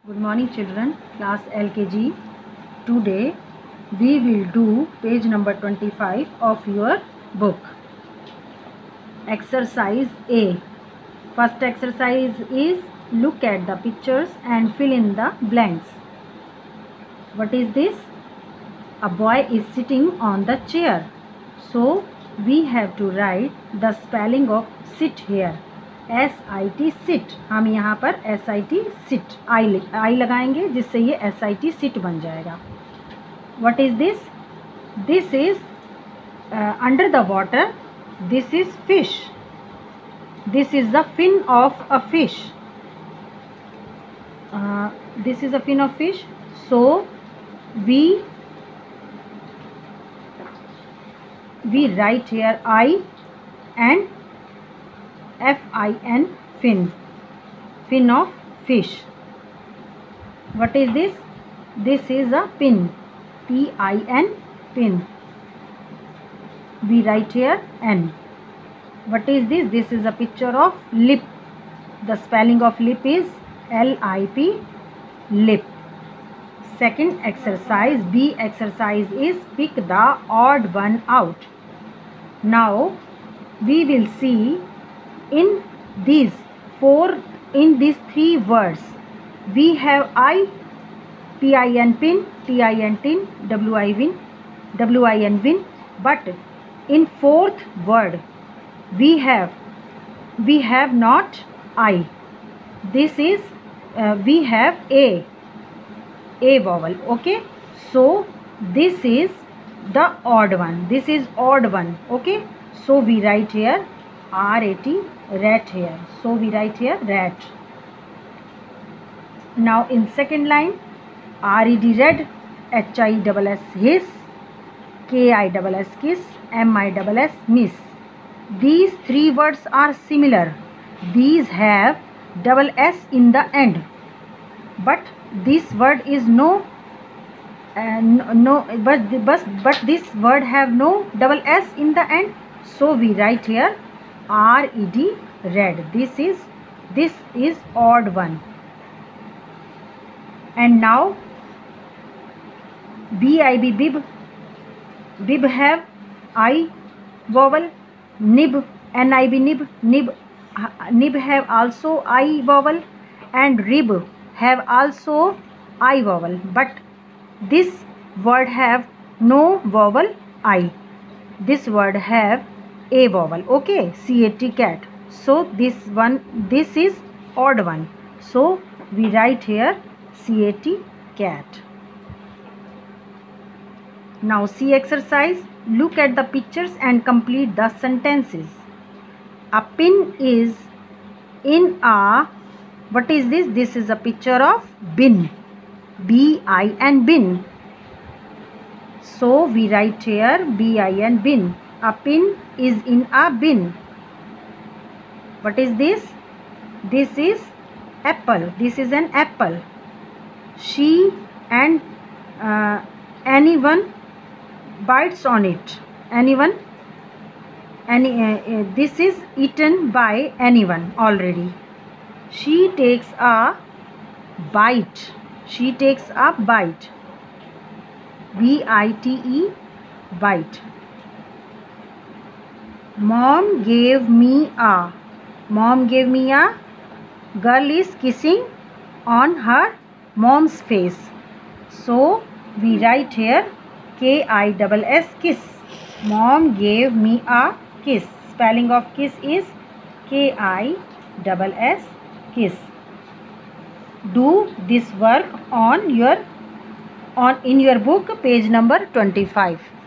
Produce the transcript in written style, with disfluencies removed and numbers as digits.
Good morning children, class LKG. Today we will do page number 25 of your book. Exercise A. First exercise is look at the pictures and fill in the blanks. What is this? A boy is sitting on the chair. So we have to write the spelling of sit here. SIT sit. हम यहाँ पर SIT sit I लगाएंगे जिससे ये SIT sit बन जाएगा. What is this? This is under the water. This is fish. This is the fin of a fish. This is a fin of fish. So we write here I and FIN fin of fish. What is this? This is a pin, PIN pin. We write here N. What is this? This is a picture of lip. The spelling of lip is LIP, lip. Second exercise, B exercise is pick the odd one out. Now we will see in these three words we have I, PIN pin, TIN tin, WIN win, but in fourth word we have not I. This is we have a vowel. Okay, so this is the odd one. This is odd one. Okay, so we write here RAT, rat here. So we write here rat. Now in second line, RED red, HISS his, KISS kiss, MISS miss. These three words are similar. These have double S in the end, but this word is but this word have no double S in the end. So we write here RED red. This is odd one. And now BIB bib. Bib have I vowel. Nib, NIB nib. Nib have also I vowel, and rib have also I vowel, but this word have no vowel I. This word have a vowel. Okay, CAT cat. So this is odd one. So we write here CAT cat. Now C exercise. Look at the pictures and complete the sentences. A pin is in a, what is this? This is a picture of bin, BIN bin. So we write here BIN bin. A pin is in a bin. What is this? This is apple. This is an apple. She and anyone bites on it. This is eaten by anyone already. She takes a bite. She takes a bite. BITE bite. Mom gave me a. Mom gave me a. Girl is kissing on her mom's face. So we write here KISS kiss. Mom gave me a kiss. Spelling of kiss is KISS kiss. Do this work in your book, page number 25.